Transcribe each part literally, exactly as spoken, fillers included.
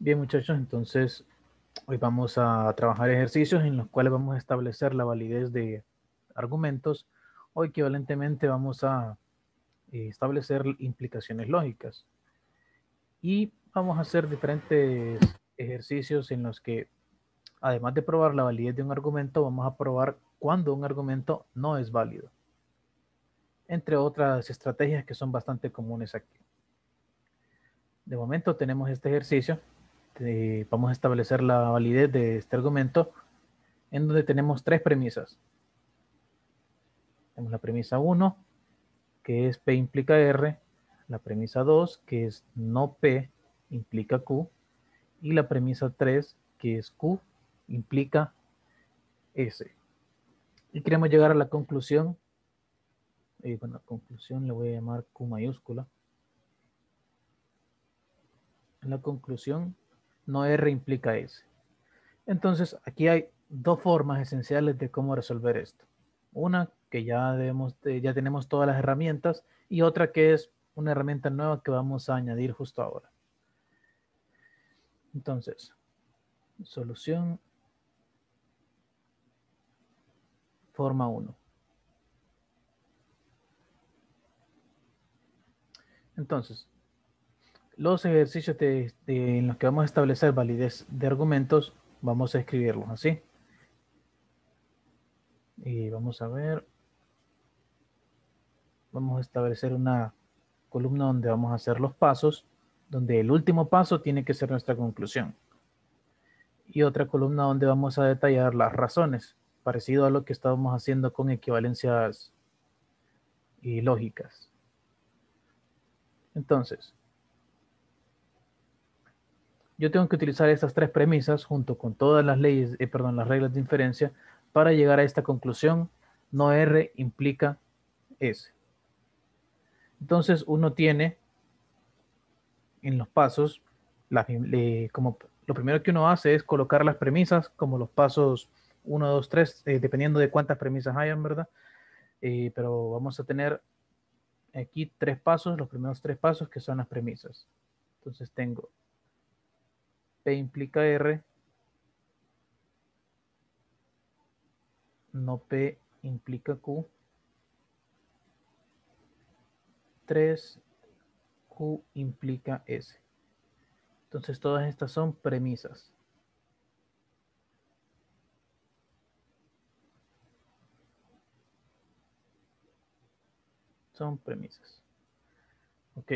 Bien, muchachos, entonces hoy vamos a trabajar ejercicios en los cuales vamos a establecer la validez de argumentos o equivalentemente vamos a eh, establecer implicaciones lógicas. Y vamos a hacer diferentes ejercicios en los que, además de probar la validez de un argumento, vamos a probar cuándo un argumento no es válido, entre otras estrategias que son bastante comunes aquí. De momento tenemos este ejercicio. Eh, vamos a establecer la validez de este argumento en donde tenemos tres premisas. Tenemos la premisa uno, que es P implica R, la premisa dos, que es no P implica Q, y la premisa tres, que es Q implica S. Y queremos llegar a la conclusión, eh, bueno, la conclusión le voy a llamar Q mayúscula. En la conclusión, no R implica S. Entonces, aquí hay dos formas esenciales de cómo resolver esto. Una que ya, debemos, ya tenemos todas las herramientas y otra que es una herramienta nueva que vamos a añadir justo ahora. Entonces, solución forma uno. Entonces, los ejercicios de, de, en los que vamos a establecer validez de argumentos, vamos a escribirlos así. Y vamos a ver, vamos a establecer una columna donde vamos a hacer los pasos, donde el último paso tiene que ser nuestra conclusión. Y otra columna donde vamos a detallar las razones, parecido a lo que estábamos haciendo con equivalencias y lógicas. Entonces, yo tengo que utilizar estas tres premisas junto con todas las leyes, eh, perdón, las reglas de inferencia para llegar a esta conclusión. No R implica S. Entonces, uno tiene en los pasos, la, eh, como lo primero que uno hace es colocar las premisas como los pasos uno, dos, tres, eh, dependiendo de cuántas premisas hayan, ¿verdad? Eh, pero vamos a tener aquí tres pasos, los primeros tres pasos que son las premisas. Entonces tengo P implica R, no P implica Q, tres, Q implica S. Entonces todas estas son premisas. Son premisas. Ok.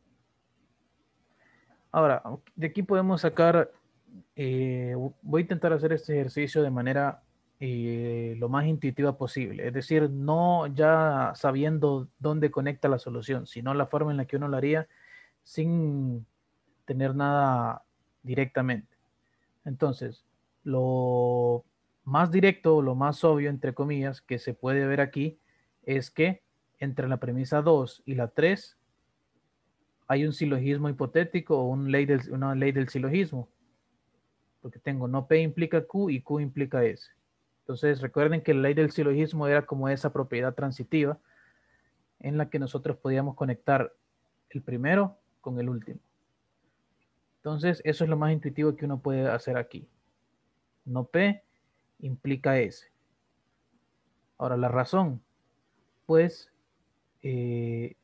Ahora, de aquí podemos sacar, eh, voy a intentar hacer este ejercicio de manera eh, lo más intuitiva posible. Es decir, no ya sabiendo dónde conecta la solución, sino la forma en la que uno lo haría sin tener nada directamente. Entonces, lo más directo, lo más obvio, entre comillas, que se puede ver aquí es que entre la premisa dos y la tres hay un silogismo hipotético o un ley del, una ley del silogismo, porque tengo no P implica Q y Q implica S. Entonces recuerden que la ley del silogismo era como esa propiedad transitiva en la que nosotros podíamos conectar el primero con el último. Entonces eso es lo más intuitivo que uno puede hacer aquí. No P implica S. Ahora la razón, pues eh,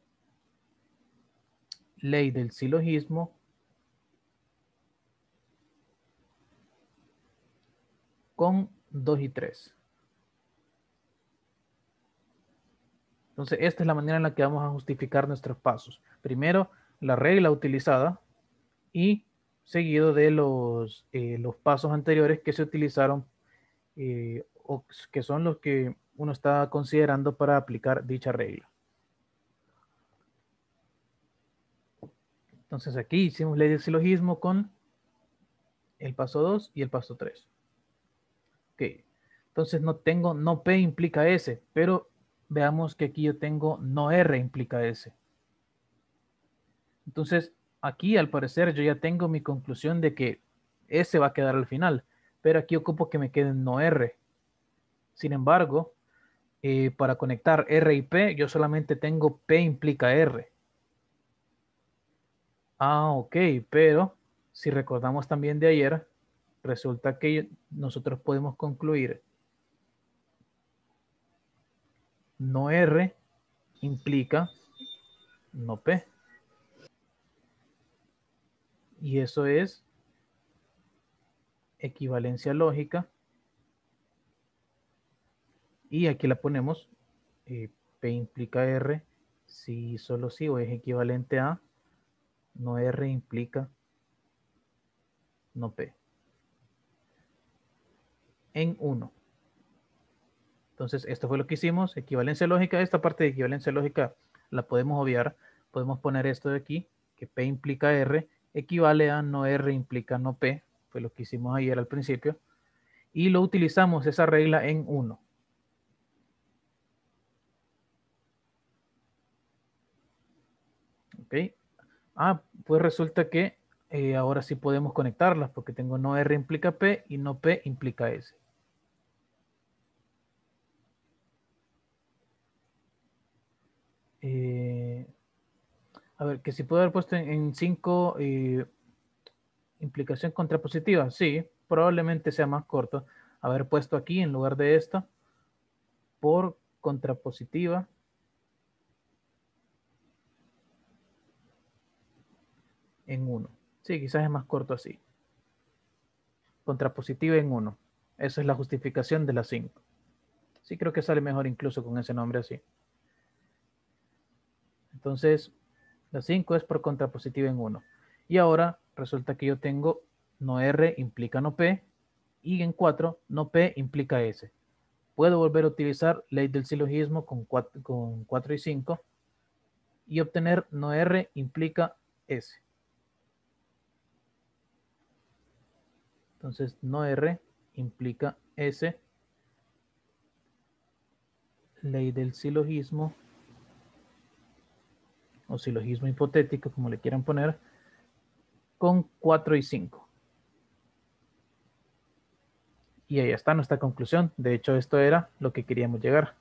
ley del silogismo con dos y tres. Entonces, esta es la manera en la que vamos a justificar nuestros pasos. Primero, la regla utilizada y seguido de los, eh, los pasos anteriores que se utilizaron eh, o que son los que uno está considerando para aplicar dicha regla. Entonces, aquí hicimos ley del silogismo con el paso dos y el paso tres. Ok. Entonces, no tengo, no P implica S, pero veamos que aquí yo tengo no R implica S. Entonces, aquí al parecer yo ya tengo mi conclusión de que S va a quedar al final, pero aquí ocupo que me quede no R. Sin embargo, eh, para conectar R y P, yo solamente tengo P implica R. Ah, ok, pero si recordamos también de ayer, resulta que nosotros podemos concluir no R implica no P. Y eso es equivalencia lógica. Y aquí la ponemos, eh, P implica R, si solo si o es equivalente a, no R implica no P. En uno. Entonces, esto fue lo que hicimos. Equivalencia lógica. Esta parte de equivalencia lógica la podemos obviar. Podemos poner esto de aquí, que P implica R, equivale a no R implica no P. Fue lo que hicimos ayer al principio. Y lo utilizamos esa regla en uno. ¿Ok? Ah, pues resulta que eh, ahora sí podemos conectarlas porque tengo no R implica P y no P implica S. Eh, a ver, que si puedo haber puesto en cinco eh, implicación contrapositiva. Sí, probablemente sea más corto haber puesto aquí en lugar de esta por contrapositiva. En uno. Sí, quizás es más corto así. Contrapositiva en uno. Esa es la justificación de la cinco. Sí, creo que sale mejor incluso con ese nombre así. Entonces, la cinco es por contrapositiva en uno. Y ahora resulta que yo tengo no R implica no P y en cuatro no P implica S. Puedo volver a utilizar ley del silogismo con cuatro, con cuatro y cinco y obtener no R implica S. Entonces, no R implica S, ley del silogismo o silogismo hipotético, como le quieran poner, con cuatro y cinco. Y ahí está nuestra conclusión. De hecho, esto era lo que queríamos llegar.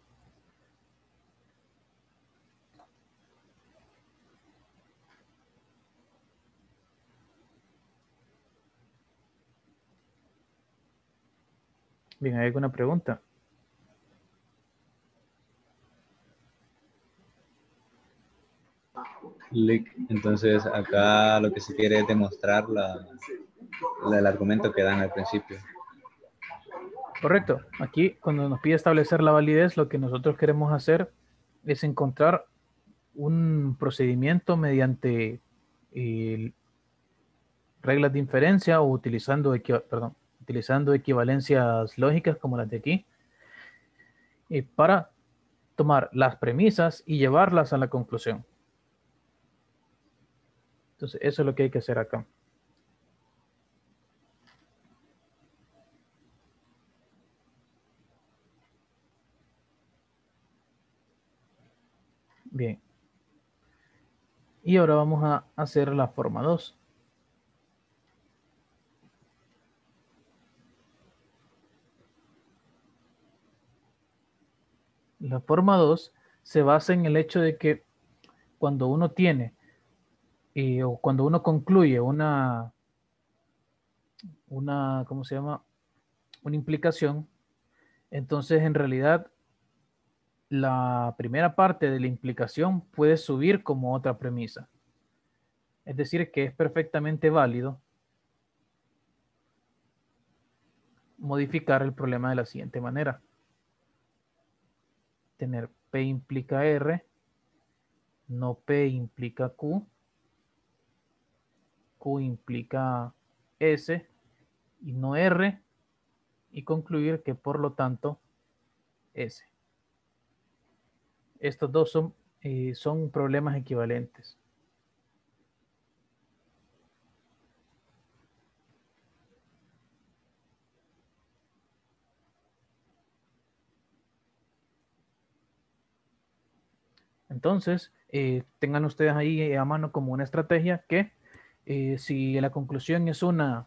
Bien, ¿hay alguna pregunta? Entonces, acá lo que se quiere es demostrar la, la, el argumento que dan al principio. Correcto. Aquí, cuando nos pide establecer la validez, lo que nosotros queremos hacer es encontrar un procedimiento mediante eh, reglas de inferencia o utilizando, perdón, utilizando equivalencias lógicas como las de aquí, eh, para tomar las premisas y llevarlas a la conclusión. Entonces, eso es lo que hay que hacer acá. Bien. Y ahora vamos a hacer la forma dos. La forma dos se basa en el hecho de que cuando uno tiene eh, o cuando uno concluye una, una, ¿cómo se llama? Una implicación, entonces en realidad la primera parte de la implicación puede subir como otra premisa. Es decir, que es perfectamente válido modificar el problema de la siguiente manera. Tener P implica R, no P implica Q, Q implica S y no R, y concluir que por lo tanto S. Estos dos son, eh, son problemas equivalentes. Entonces, eh, tengan ustedes ahí a mano como una estrategia que eh, si la conclusión es una,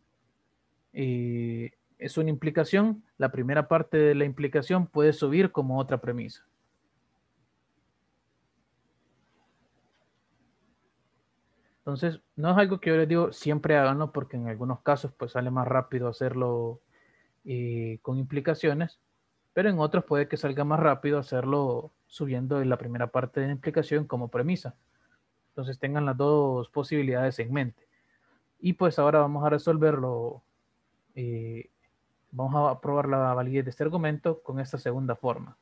eh, es una implicación, la primera parte de la implicación puede subir como otra premisa. Entonces, no es algo que yo les digo siempre háganlo porque en algunos casos pues sale más rápido hacerlo eh, con implicaciones, pero en otros puede que salga más rápido hacerlo subiendo en la primera parte de la implicación como premisa. Entonces tengan las dos posibilidades en mente. Y pues ahora vamos a resolverlo, eh, vamos a probar la validez de este argumento con esta segunda forma.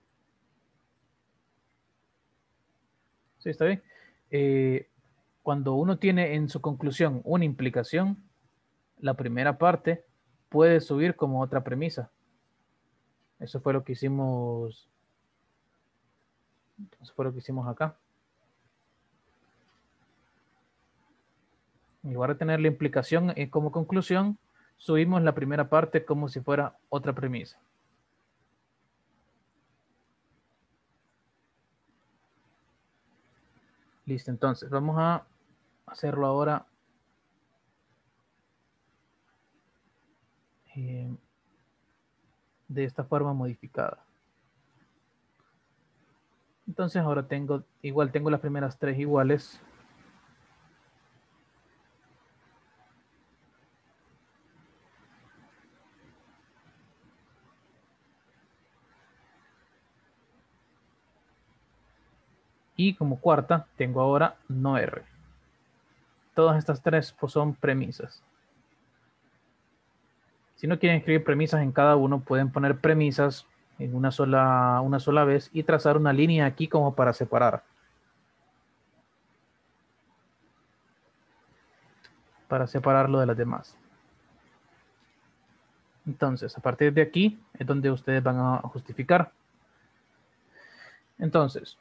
¿Sí está bien? Eh, cuando uno tiene en su conclusión una implicación, la primera parte puede subir como otra premisa. Eso fue lo que hicimos, eso fue lo que hicimos acá. En lugar de tener la implicación eh, como conclusión, subimos la primera parte como si fuera otra premisa. Listo, entonces vamos a hacerlo ahora eh, de esta forma modificada. Entonces ahora tengo, igual tengo las primeras tres iguales. Y como cuarta tengo ahora no R. Todas estas tres pues, son premisas. Si no quieren escribir premisas en cada uno, pueden poner premisas en una sola, una sola vez y trazar una línea aquí como para separar. Para separarlo de las demás. Entonces, a partir de aquí es donde ustedes van a justificar. Entonces,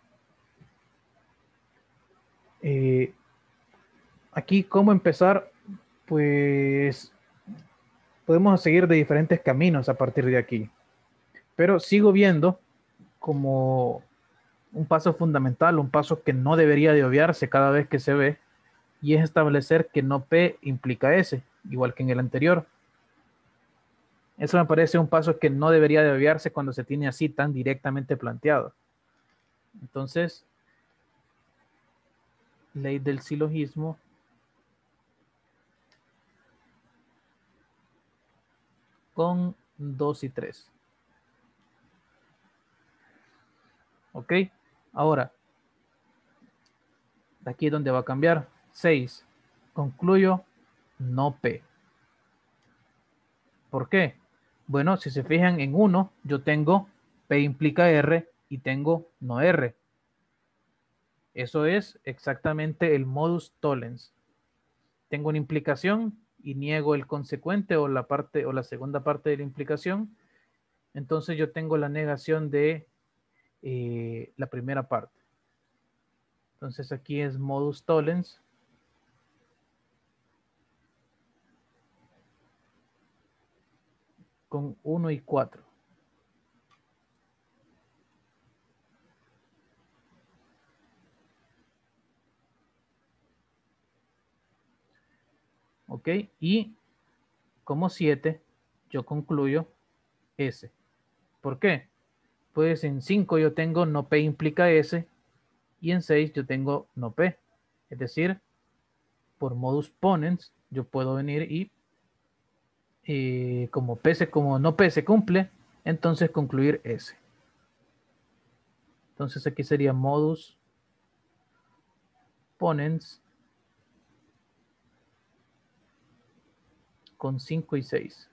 eh, aquí, ¿cómo empezar? Pues podemos seguir de diferentes caminos a partir de aquí. Pero sigo viendo como un paso fundamental, un paso que no debería de obviarse cada vez que se ve, y es establecer que no P implica S, igual que en el anterior. Eso me parece un paso que no debería de obviarse cuando se tiene así tan directamente planteado. Entonces, ley del silogismo con dos y tres. ¿Ok? Ahora, de aquí es donde va a cambiar. seis. Concluyo no P. ¿Por qué? Bueno, si se fijan en uno, yo tengo P implica R y tengo no R. Eso es exactamente el modus tollens. Tengo una implicación y niego el consecuente o la parte o la segunda parte de la implicación. Entonces yo tengo la negación de eh, la primera parte. Entonces aquí es modus tollens. Con uno y cuatro. ¿Ok? Y como siete, yo concluyo S. ¿Por qué? Pues en cinco yo tengo no P implica S y en seis yo tengo no P. Es decir, por modus ponens yo puedo venir y eh, como P se, como no P se cumple, entonces concluir S. Entonces aquí sería modus ponens con cinco y seis.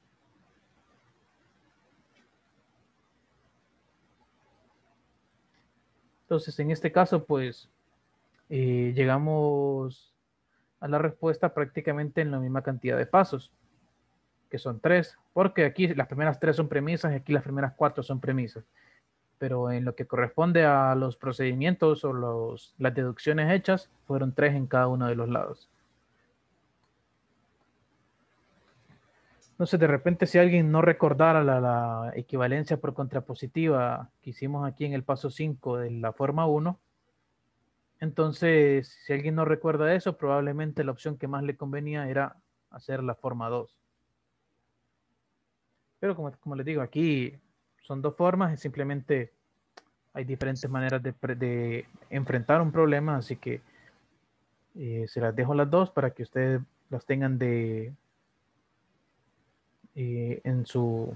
Entonces en este caso pues eh, llegamos a la respuesta prácticamente en la misma cantidad de pasos, que son tres, porque aquí las primeras tres son premisas y aquí las primeras cuatro son premisas. Pero en lo que corresponde a los procedimientos o los, las deducciones hechas, fueron tres en cada uno de los lados. Entonces, de repente, si alguien no recordara la, la equivalencia por contrapositiva que hicimos aquí en el paso cinco de la forma uno, entonces, si alguien no recuerda eso, probablemente la opción que más le convenía era hacer la forma dos. Pero como, como les digo, aquí son dos formas y simplemente hay diferentes maneras de, de enfrentar un problema, así que Eh, se las dejo las dos para que ustedes las tengan de eh, en su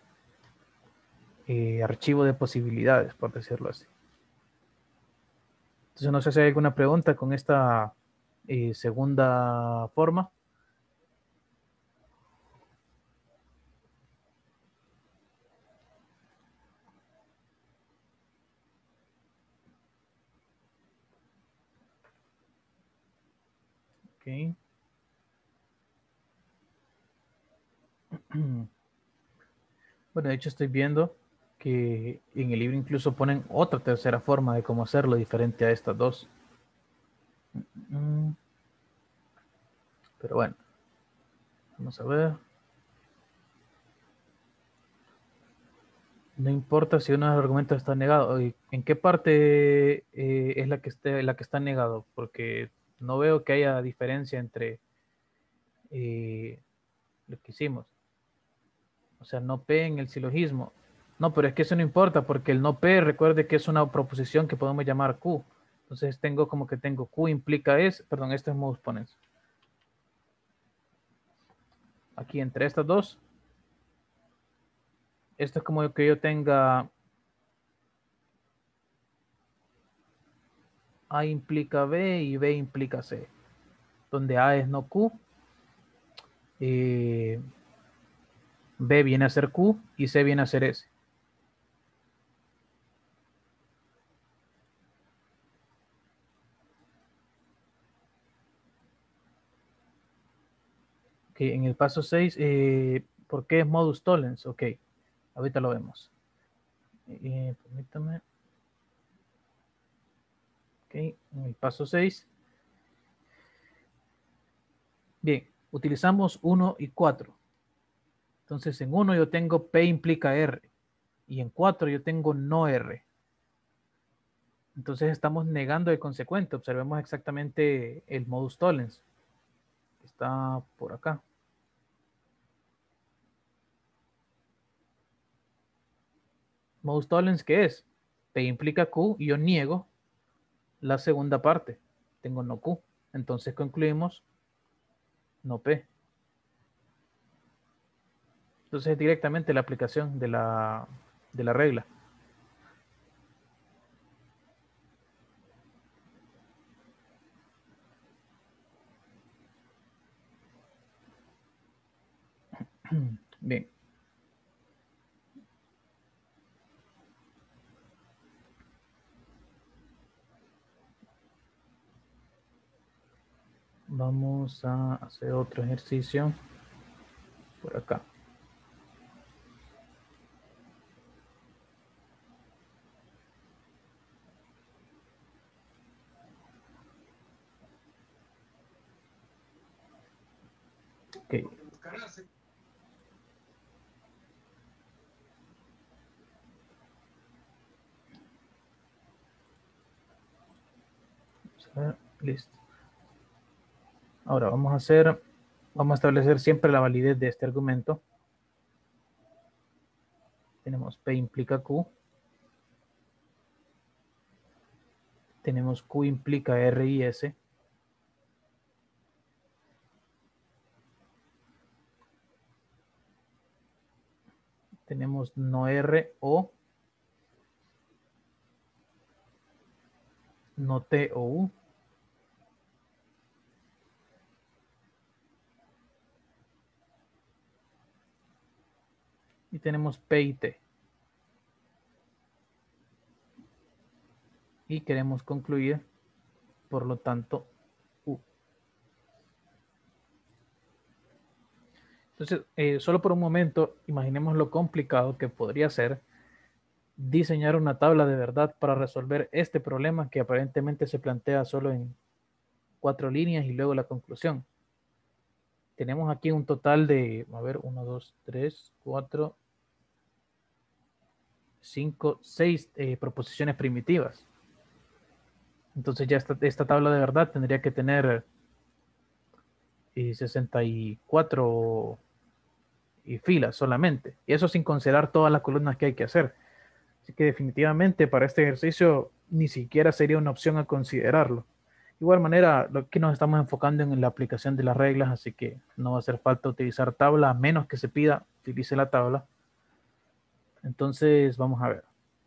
eh, archivo de posibilidades, por decirlo así. Entonces, no sé si hay alguna pregunta con esta eh, segunda forma. Ok. Bueno, de hecho estoy viendo que en el libro incluso ponen otra tercera forma de cómo hacerlo diferente a estas dos. Mm, Pero bueno, vamos a ver. No importa si uno de los argumentos está negado. ¿Y ¿En qué parte eh, es la que, esté, la que está negado? Porque no veo que haya diferencia entre eh, lo que hicimos. O sea, no P en el silogismo. No, pero es que eso no importa porque el no P, recuerde que es una proposición que podemos llamar Q. Entonces tengo como que tengo Q implica es, perdón, esto es modus ponens. Aquí entre estas dos, esto es como que yo tenga A implica B y B implica C, donde A es no Q, eh, B viene a ser Q y C viene a ser S. Okay, en el paso seis, eh, ¿por qué es modus tollens? Ok, ahorita lo vemos. Eh, permítame. Ok, en el paso seis. Bien, utilizamos uno y cuatro. Entonces en uno yo tengo P implica R y en cuatro yo tengo no R. Entonces estamos negando el consecuente. Observemos exactamente el modus tollens. Está por acá. Modus tollens, ¿qué es? P implica Q y yo niego la segunda parte. Tengo no Q. Entonces concluimos no P. Entonces es directamente la aplicación de la, de la regla. Bien. Vamos a hacer otro ejercicio por acá. Ok. Listo. Ahora vamos a hacer, vamos a establecer siempre la validez de este argumento. Tenemos P implica Q. Tenemos Q implica R y S. Tenemos no R o no T o U. Y tenemos P y T. Y queremos concluir, por lo tanto, U. Entonces, eh, solo por un momento, imaginemos lo complicado que podría ser diseñar una tabla de verdad para resolver este problema que aparentemente se plantea solo en cuatro líneas y luego la conclusión. Tenemos aquí un total de, a ver, uno, dos, tres, cuatro, cinco, seis eh, proposiciones primitivas. Entonces ya esta, esta tabla de verdad tendría que tener eh, sesenta y cuatro y filas solamente. Y eso sin considerar todas las columnas que hay que hacer. Así que definitivamente para este ejercicio ni siquiera sería una opción a considerarlo. igual manera, lo que nos estamos enfocando en la aplicación de las reglas, así que no va a hacer falta utilizar tabla, a menos que se pida, utilice la tabla. Entonces, vamos a ver.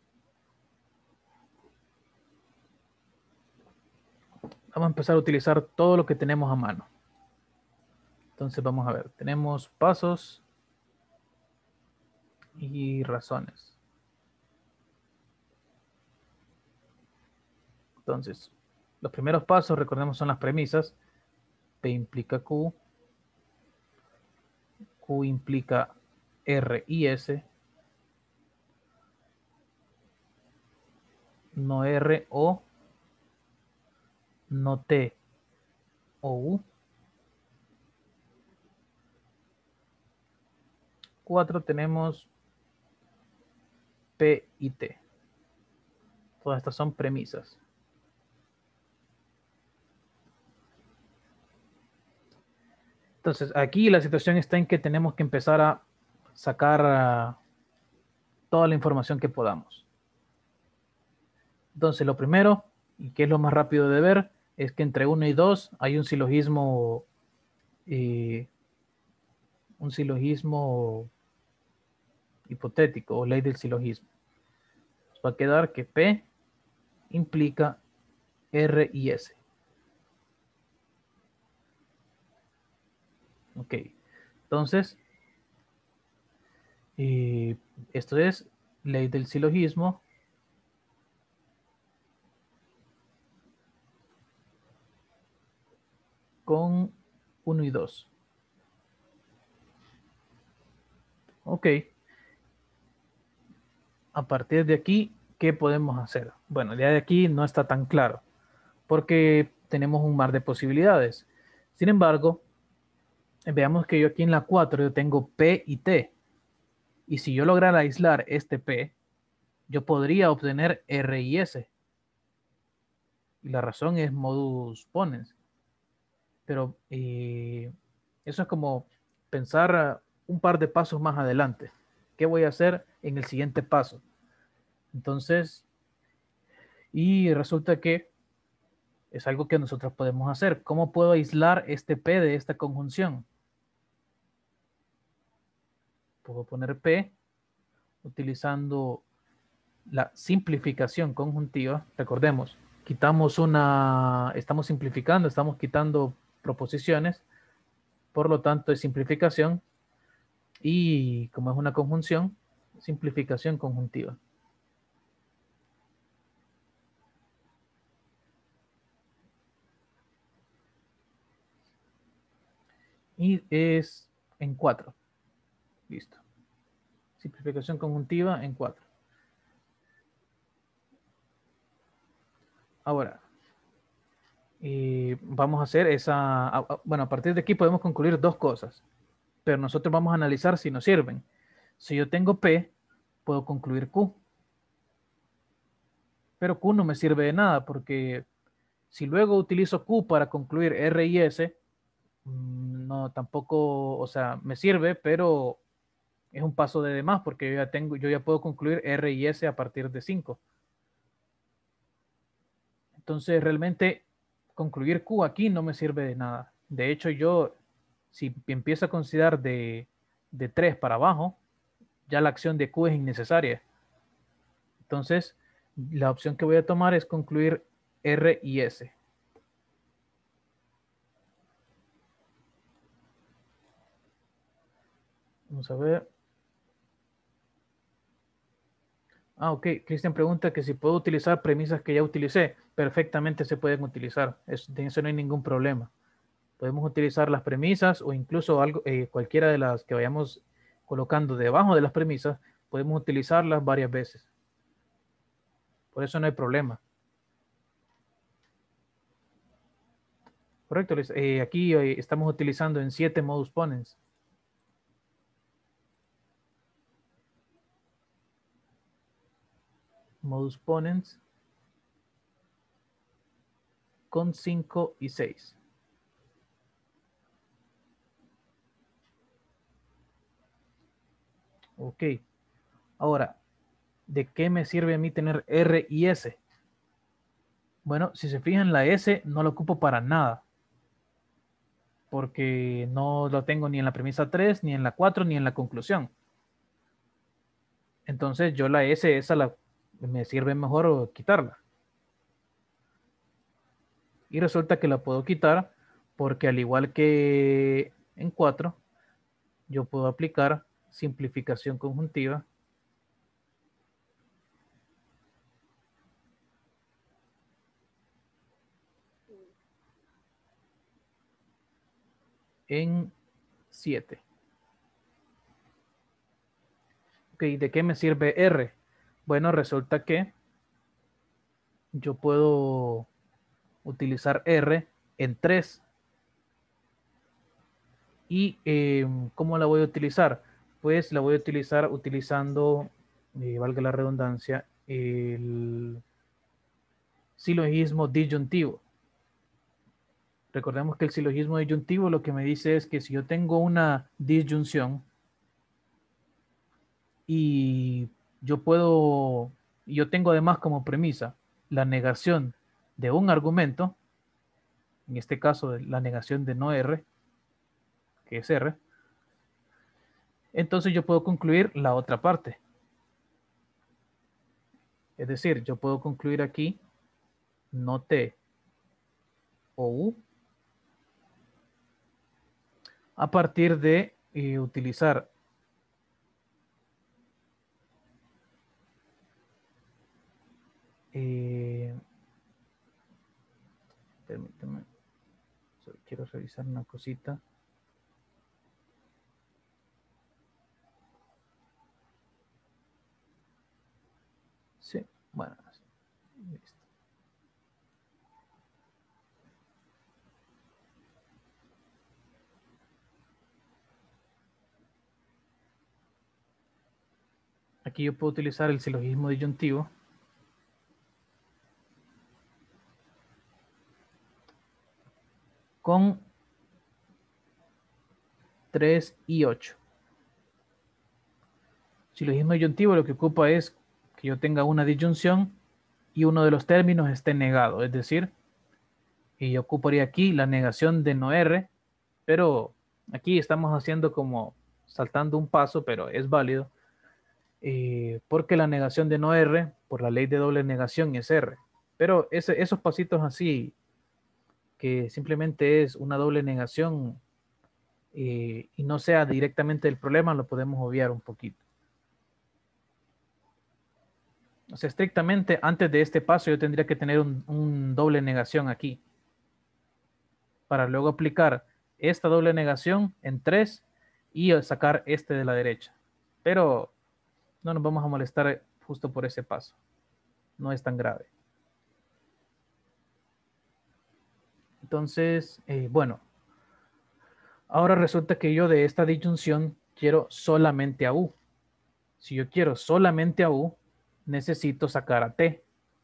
Vamos a empezar a utilizar todo lo que tenemos a mano. Entonces, vamos a ver. Tenemos pasos y razones. Entonces, los primeros pasos, recordemos, son las premisas. P implica Q. Q implica R y S. No R o no T o U. Cuatro tenemos P y T. Todas estas son premisas. Entonces, aquí la situación está en que tenemos que empezar a sacar uh, toda la información que podamos. Entonces, lo primero, y que es lo más rápido de ver, es que entre uno y dos hay un silogismo, eh, un silogismo hipotético o ley del silogismo. Nos va a quedar que P implica R y S. Ok, entonces, eh, esto es ley del silogismo con uno y dos. Ok. A partir de aquí, ¿qué podemos hacer? Bueno, ya de aquí no está tan claro, porque tenemos un mar de posibilidades. Sin embargo, veamos que yo aquí en la cuatro yo tengo P y T. Y si yo lograra aislar este P, yo podría obtener R y S. Y la razón es modus ponens. Pero eh, eso es como pensar un par de pasos más adelante. ¿Qué voy a hacer en el siguiente paso? Entonces, y resulta que es algo que nosotros podemos hacer. ¿Cómo puedo aislar este P de esta conjunción? Puedo poner P utilizando la simplificación conjuntiva. Recordemos, quitamos una, estamos simplificando, estamos quitando proposiciones, por lo tanto es simplificación y como es una conjunción, simplificación conjuntiva. Y es en cuatro. Listo. Simplificación conjuntiva en cuatro. Ahora, y vamos a hacer esa, bueno, a partir de aquí podemos concluir dos cosas, pero nosotros vamos a analizar si nos sirven. Si yo tengo P, puedo concluir Q, pero Q no me sirve de nada porque si luego utilizo Q para concluir R y S, no, tampoco, o sea, me sirve, pero es un paso de demás porque yo ya tengo, yo ya puedo concluir R y S a partir de cinco. Entonces, realmente concluir Q aquí no me sirve de nada. De hecho, yo, si empiezo a considerar de, de tres para abajo, ya la acción de Q es innecesaria. Entonces, la opción que voy a tomar es concluir R y S. Vamos a ver. Ah, ok. Cristian pregunta que si puedo utilizar premisas que ya utilicé. Perfectamente se pueden utilizar. Es, de eso no hay ningún problema. Podemos utilizar las premisas o incluso algo, eh, cualquiera de las que vayamos colocando debajo de las premisas, podemos utilizarlas varias veces. Por eso no hay problema. Correcto. Eh, aquí eh, estamos utilizando en siete modus ponens. Modus ponens con cinco y seis. Ok. Ahora, ¿de qué me sirve a mí tener R y S? Bueno, si se fijan, la S no la ocupo para nada, porque no lo tengo ni en la premisa tres, ni en la cuatro, ni en la conclusión. Entonces yo la S, esa la, me sirve mejor quitarla. Y resulta que la puedo quitar porque al igual que en cuatro, yo puedo aplicar simplificación conjuntiva en siete. Ok, ¿de qué me sirve R? Bueno, resulta que yo puedo utilizar R en tres. ¿Y eh, cómo la voy a utilizar? Pues la voy a utilizar utilizando, eh, valga la redundancia, el silogismo disyuntivo. Recordemos que el silogismo disyuntivo lo que me dice es que si yo tengo una disyunción y yo puedo, yo tengo además como premisa la negación de un argumento, en este caso la negación de no R, que es R, entonces yo puedo concluir la otra parte. Es decir, yo puedo concluir aquí no T o U a partir de eh, utilizar eh, permítame, solo quiero revisar una cosita. Sí, bueno, listo. Aquí yo puedo utilizar el silogismo disyuntivo con tres y ocho. Silogismo disyuntivo lo que ocupa es que yo tenga una disyunción y uno de los términos esté negado, es decir, y yo ocuparía aquí la negación de no R, pero aquí estamos haciendo como saltando un paso, pero es válido, eh, porque la negación de no R, por la ley de doble negación, es R. Pero ese, esos pasitos así, que simplemente es una doble negación eh, y no sea directamente el problema, lo podemos obviar un poquito. O sea, estrictamente antes de este paso yo tendría que tener un, un doble negación aquí para luego aplicar esta doble negación en tres y sacar este de la derecha. Pero no nos vamos a molestar justo por ese paso. No es tan grave. Entonces, eh, bueno, ahora resulta que yo de esta disyunción quiero solamente a U. Si yo quiero solamente a U, necesito sacar a T.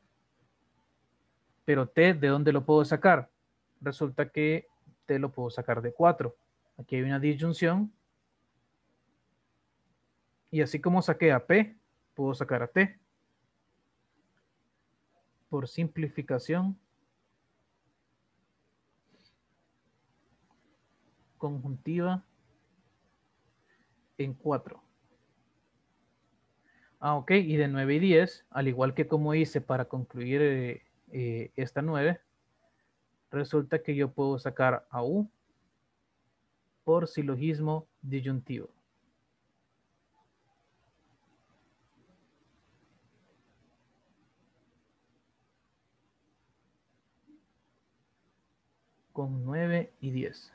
Pero T, ¿de dónde lo puedo sacar? Resulta que T lo puedo sacar de cuatro. Aquí hay una disyunción. Y así como saqué a P, puedo sacar a T. Por simplificación conjuntiva en cuatro. Ah, ok, y de nueve y diez, al igual que como hice para concluir eh, eh, esta nueve, resulta que yo puedo sacar a U por silogismo disyuntivo. Con nueve y diez.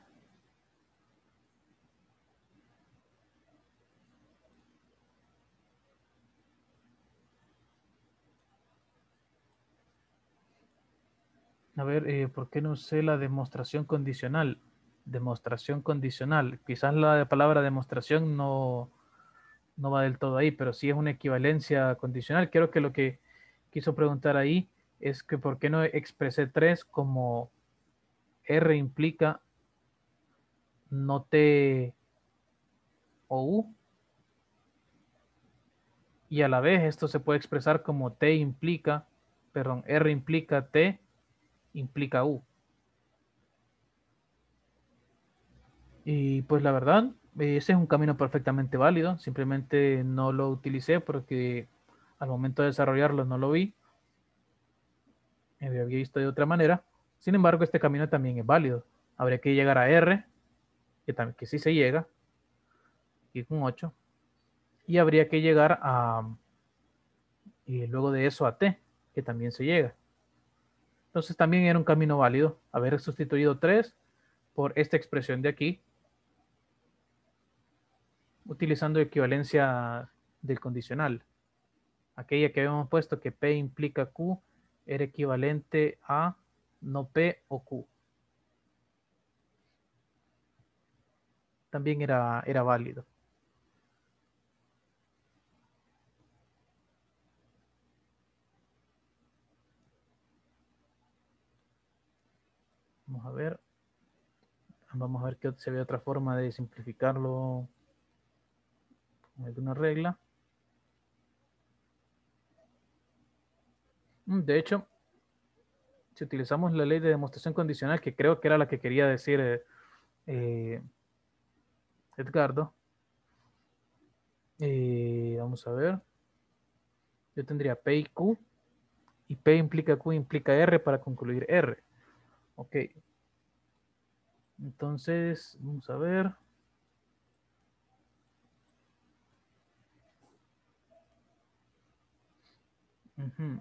A ver, eh, ¿por qué no usé la demostración condicional? Demostración condicional. Quizás la palabra demostración no, no va del todo ahí, pero sí es una equivalencia condicional. Creo que lo que quiso preguntar ahí es que por qué no expresé tres como R implica no T o U, y a la vez esto se puede expresar como T implica, perdón, R implica T implica U. Y pues la verdad, ese es un camino perfectamente válido. Simplemente no lo utilicé porque al momento de desarrollarlo no lo vi. Me había visto de otra manera. Sin embargo, este camino también es válido. Habría que llegar a R, que, también, que sí se llega, y con ocho. Y habría que llegar a, y luego de eso a T, que también se llega. Entonces también era un camino válido haber sustituido tres por esta expresión de aquí, utilizando equivalencia del condicional. Aquella que habíamos puesto que P implica Q era equivalente a no P o Q. También era, era válido. Vamos a ver. Vamos a ver que se ve otra forma de simplificarlo con alguna regla. De hecho, si utilizamos la ley de demostración condicional, que creo que era la que quería decir eh, eh, Edgardo, eh, vamos a ver. Yo tendría P y Q, y P implica Q implica R para concluir R. Ok. Entonces, vamos a ver. Uh-huh.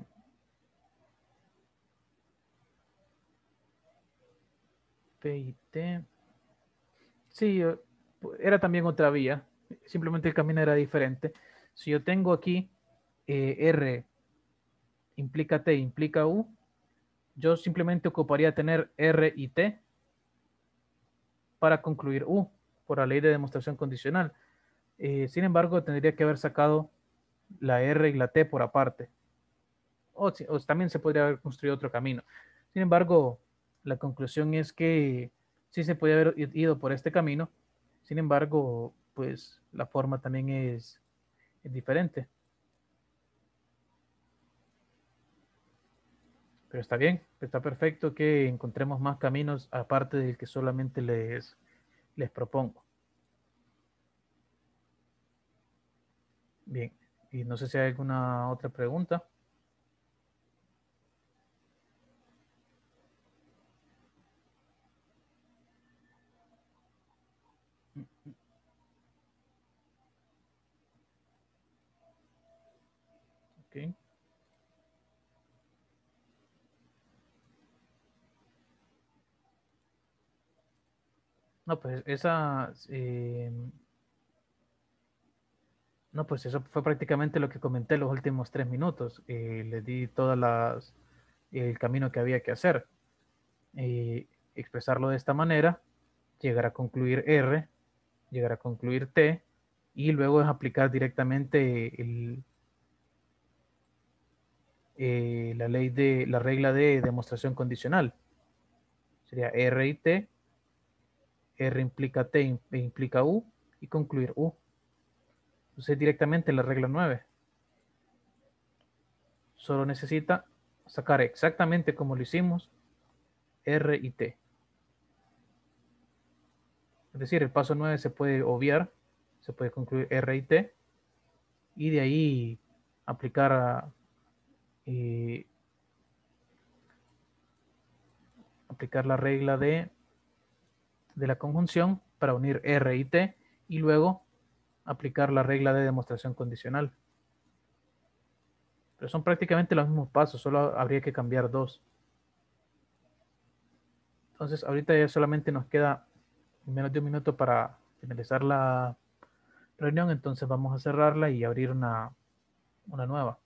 P y T. Sí, era también otra vía. Simplemente el camino era diferente. Si yo tengo aquí eh, R implica T, implica U, yo simplemente ocuparía tener R y T para concluir U, por la ley de demostración condicional. Eh, sin embargo, tendría que haber sacado la R y la T por aparte. O, o también se podría haber construido otro camino. Sin embargo, la conclusión es que sí se puede haber ido por este camino. Sin embargo, pues la forma también es, es diferente. Pero está bien, está perfecto que encontremos más caminos aparte del que solamente les, les propongo. Bien, y no sé si hay alguna otra pregunta. Ok. No, pues esa... Eh, no, pues eso fue prácticamente lo que comenté los últimos tres minutos. Eh, le di todas las... el camino que había que hacer. Eh, expresarlo de esta manera, llegar a concluir R, llegar a concluir T, y luego es aplicar directamente el, eh, la ley de la regla de demostración condicional. Sería R y T, R implica T e implica U, y concluir U. Entonces directamente la regla nueve. Solo necesita sacar exactamente como lo hicimos R y T. Es decir, el paso nueve se puede obviar, se puede concluir R y T, y de ahí aplicar a, eh, aplicar la regla de, de la conjunción para unir R y T, y luego aplicar la regla de demostración condicional. Pero son prácticamente los mismos pasos, solo habría que cambiar dos. Entonces, ahorita ya solamente nos queda menos de un minuto para finalizar la reunión, entonces vamos a cerrarla y abrir una, una nueva.